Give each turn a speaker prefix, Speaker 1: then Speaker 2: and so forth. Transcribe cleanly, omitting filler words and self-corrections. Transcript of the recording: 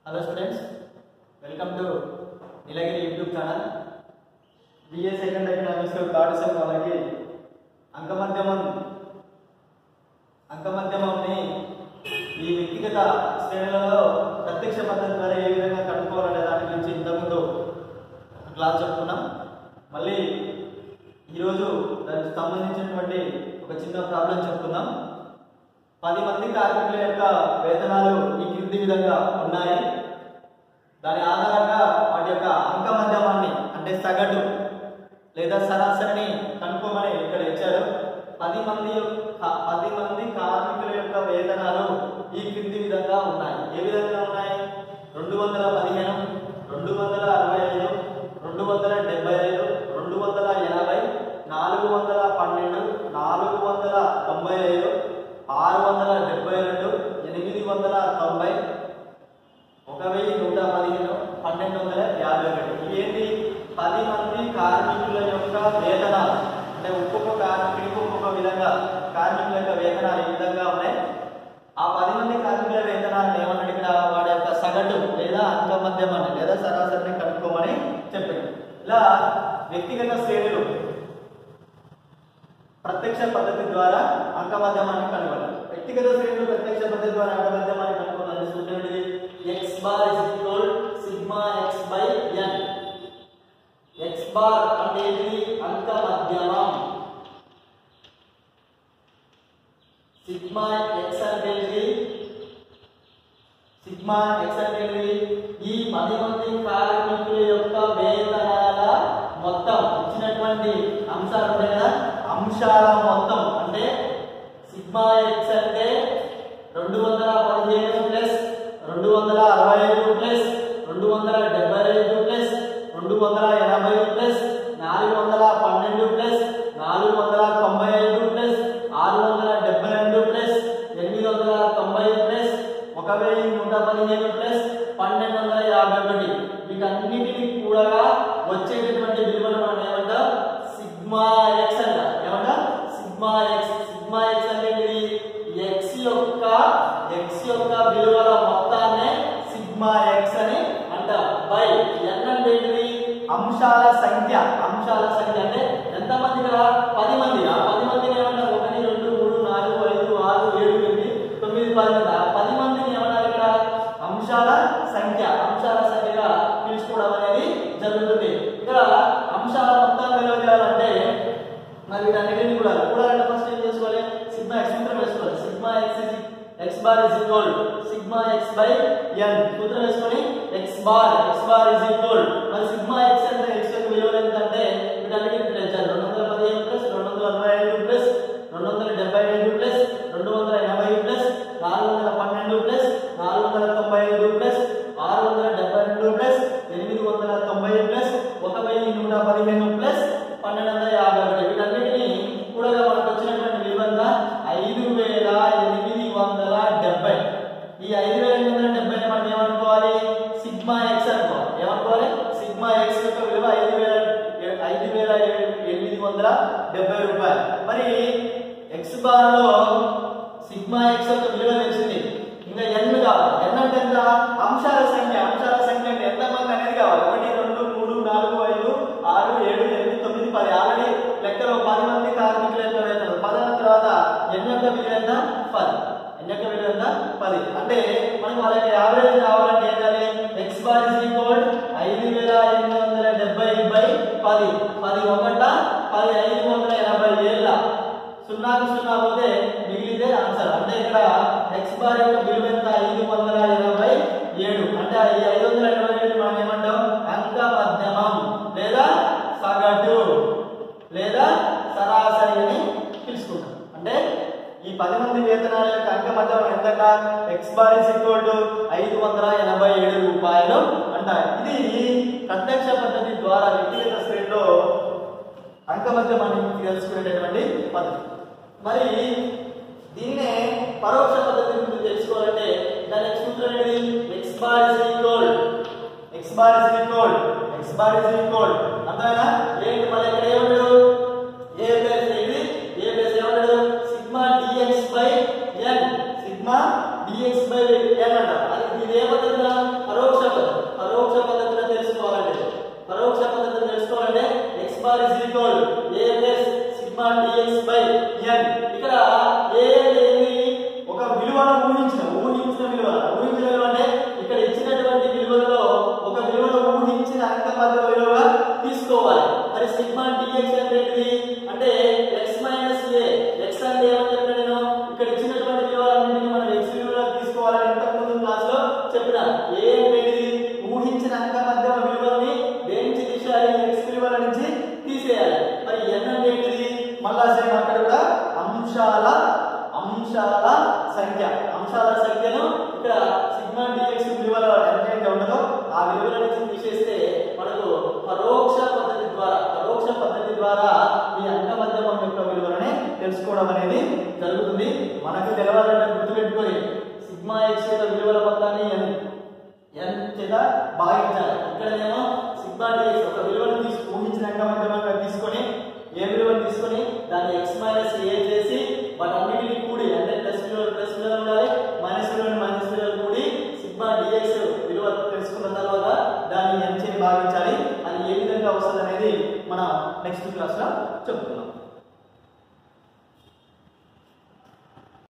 Speaker 1: Hello students, welcome to Nilagiri YouTube channel. BA second economics లో third sem వాళ్ళకి అంకమధ్యమంని ఈ వ్యక్తిగత శ్రేణులలో ప్రత్యక్ష పద్ధతి ద్వారా ఏ విధంగా కనుక్కోవాలనే దాని గురించి ఇంతకుముందు క్లాస్ చెప్పుకున్నాం. మళ్ళీ ఈరోజు దానికి సంబంధించినటువంటి ఒక చిన్న ప్రాబ్లం చెప్పుకుందాం. 10 మంది కార్మికుల యొక్క వేతనాలు ఈ క్రింది విధంగా ఉన్నాయి. దాని ఆధారంగా వాటి యొక్క అంకమధ్యమాన్ని అంటే సగటు లేదా సరాసరిని కనుక్కోమని ఇక్కడ ఇచ్చారు. 10 మంది కార్మికుల యొక్క వేతనాలు ఈ క్రింది విధంగా ఉన్నాయి. ఏ విధంగా ఉన్నాయి? 215, 265, 275, 280, 412, 495, 672, 890, 1115, 1251. ఇవేంటి? 10 మంది కార్మికుల యొక్క వేతనాలు అంటే ఒక్కొక్క కార్మికుడికి ఒక్కొక్క విధంగా కార్మికుల యొక్క వేతనాలు ఈ విధంగా ఉన్నాయి. ఆ 10 మంది కార్మికుల వేతనాలను ఏమన్నాడు ఇక్కడ? వాడి యొక్క సగటు లేదా అంకమధ్యమాన్ని లేదా సరాసరిని కనుక్కోమని చెప్పాడు. ఇలా వ్యక్తిగత శ్రేణులు ప్రత్యక్ష పద్ధతి ద్వారా అంకమధ్యమాన్ని కనుగొనాలి. వ్యక్తిగత శ్రేణులు ప్రత్యక్ష పద్ధతి ద్వారా అంకమధ్యమాన్ని కనుగొనాలి. చూడండి, x bar is equal sigma x by n. x bar అంటే ఇది అంకమధ్యమం. సిగ్మా x అంటే ఇది ఈ 10 మంది కార్మికుల యొక్క వేతనాల మొత్తం ఇచ్చినటువంటి అంశాలు ఉంటాయి కదా, అంశాల మొత్తం అంటే సిగ్మా x అంటే 215 plus 265 plus 275 plus 280 plus 412 plus 495 plus 672 plus 890 plus 1115 plus 1251. వీటన్నిటిని కూడా వచ్చేటటువంటి విలువను మనం ఏమంటాం? సిగ్మా x అంటాం. ఏమంటాం? Sigma x. సిగ్మా x అంటే x యొక్క విలువల మొత్తాన్ని సిగ్మా x అని అంటాం. బై n అంటే అంశాల సంఖ్య. అంటే ఎంతమంది కదా? 10 మంది. ఆ 10 మందిని ఏమంటారు? 1 2 3 4 5 6 7 8 9 10 మంది. ఆ 10 మందిని ఏమన్నారు ఇక్కడ? అంశాల సంఖ్యగా తీసుకోవడం అనేది జరుగుతుంది. ఇక్కడ అంశాల మొత్తాన్ని తెలియజేయాలంటే మరి వీటన్నిటిని కూడా కూడాలంటే ఫస్ట్ ఏం చేసుకోవాలి? సిగ్మా x సూత్రం వేసుకోవాలి. Sigma x bar is equal sigma x by n సూత్రం వేసుకొని x బార్ is equal మరి సిగ్మా x అంటే x యొక్క విలువ ఎంత అంటే వీటన్నిటిని పెంచాలి. 215 plus 265 plus 275 plus 280 plus 412 plus 495 plus 672 plus 890 plus 1115 plus 1251. వీటన్నిటిని కూడా మనకు వచ్చినటువంటి విలువ 5870. ఈ 5870 మనం ఏమనుకోవాలి? సిగ్మా x అనుకోవాలి. ఏమనుకోవాలి? సిగ్మా x యొక్క విలువ 5870 రూపాయలు. మరి x బార్ లో సిగ్మా x యొక్క విలువ తెలిసింది. ఇంకా n కావాలి. n అంటే ఎంత? అంశాల సంఖ్య అంటే ఎంత మంది అనేది కావాలి. 1 2 3 4 5 6 7 8 9 10. ఆల్రెడీ లెక్కలో 10 మంది కార్మికుల యొక్క వేతనం 10 అన్న తర్వాత n యొక్క విలువ ఎంత? 10. అంటే మనకి వాళ్ళకి యావరేజ్ కావాలంటే ఏం చేయాలి? x bar is equal 5870 by 10. 10 ఒకట 10 580. 0కు 0 పోతే మిగిలితే ఆన్సర్. అంటే ఇక్కడ x బార్ యొక్క విలువ ఎంత? 587. అంటే ఈ 587 మనం ఏమంటాం? అంకమధ్యమం లేదా సగటు లేదా సరాసరి అని పిలుచుకుంటాం. అంటే ఈ 10 మంది వేతనాల యొక్క అంకమధ్యమం ఎంత? x బార్ is equal 587 రూపాయలు అంటారు. ఇది ప్రత్యక్ష పద్ధతి ద్వారా వ్యక్తిగత శ్రేణిలో అంకమధ్యమాన్ని తెలుసుకునేటటువంటి పద్ధతి. మరి దీన్నే పరోక్ష పద్ధతి గురించి తెలుసుకోవాలంటే దాని సూత్రం ఏంటి? x బార్ is equal అంతేనా? ఏంటి మళ్ళీ ఇక్కడ ఏమంటాడు? a ప్లస్ ఏమంటాడు? Sigma dx by n. Sigma dx by n అంటారు. అది ఇది ఏ పద్ధతిగా? అంశాల సంఖ్య. అంశాల సంఖ్యను ఇక్కడ సిగ్మా dx విలువలో ఎంతైతే ఉండదో ఆ విలువలను తీసేస్తే మనకు పరోక్ష పద్ధతి ద్వారా ఈ అంక మధ్యమం యొక్క విలువలని తెలుసుకోవడం అనేది జరుగుతుంది. మనకు తెలవాలంటే గుర్తుపెట్టుకొని సిగ్మా x యొక్క విలువల మొత్తాన్ని n చేత భాగించాలి. ఇక్కడనేమో సిగ్మా dx ఒక విలువను ఊహించిన అంక మధ్యమంగా తీసుకొని ఏ విలువను తీసుకొని దాన్ని x - a చేసి వాటన్నిటిని కూడి అంటే ప్లస్ విలువలు ఉండాలి, మైనస్ విలువలు కూడి సిగ్మా dx విలువ తెలుసుకున్న తర్వాత దాన్ని n చే భాగించాలి. అది ఏ విధంగా వస్తుంది అనేది మనం నెక్స్ట్ క్లాస్ లో చెప్పుకుందాం.